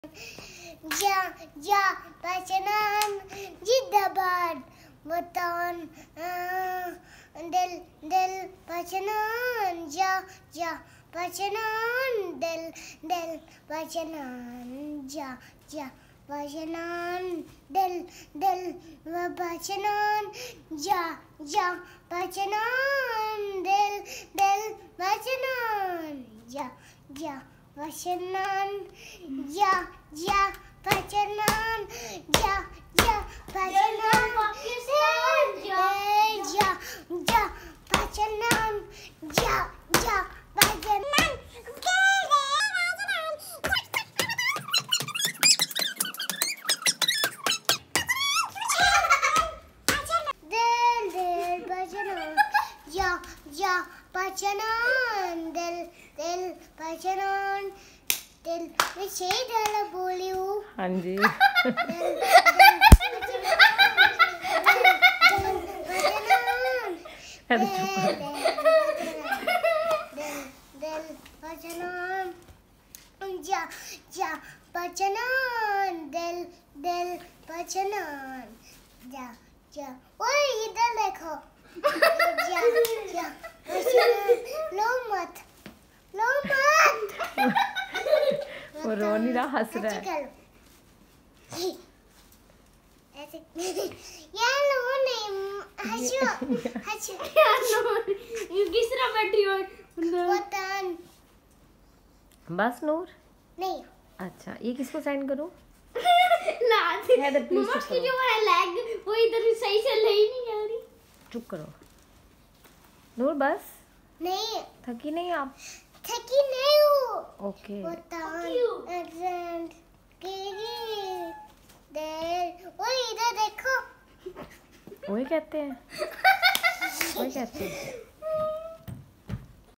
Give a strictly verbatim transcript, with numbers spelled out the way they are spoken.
Ja, ja, Pachanan, Jiddabad, Batan, Dil, Dil, Pachanan, Ja, ja, Pachanan, Dil, Dil, Pachanan, Ja, ja, Pachanan, Dil, Dil, Pachanan, Ja, ja, Pachanan, Dil, Dil, Pachanan, Ja, ja. Pachanan, ja, ja, Pachanan, ja, ja, Pachanan, Pakistan, ja, ja, ja, Pachanan, ja, ja, Pachanan, Dil, Dil, Pachanan, ja, ja, Pachanan, Dil, Dil, Pachanan, Dil, मैं छह डाला बोली हूँ। हाँ जी। दिल, दिल, Pachanan, ja, ja, Pachanan, Dil, Dil, Pachanan, ja, ja, ओए इधर देखो, ja, ja, Pachanan, लो मत, लो मत। वो रो नहीं रहा, हंस रहा है। ऐसे यार लो नहीं, हंसो, हंसो। ये किस तरह बैठी हो? वतन बस नूर। नहीं। अच्छा, ये किसको सेंड करूं? लाद। हैदर प्लीज मम्मा चुप की करो। जो है लैग वो इधर सही से ले ही नहीं आ रही। चुप करो नूर, बस। नहीं। थकी नहीं आप? थकी नहीं हूँ। ओके। वतन एग्जैक्ट केरी देर ओए इधर देखो। वही कहते हैं, वही कहते हैं।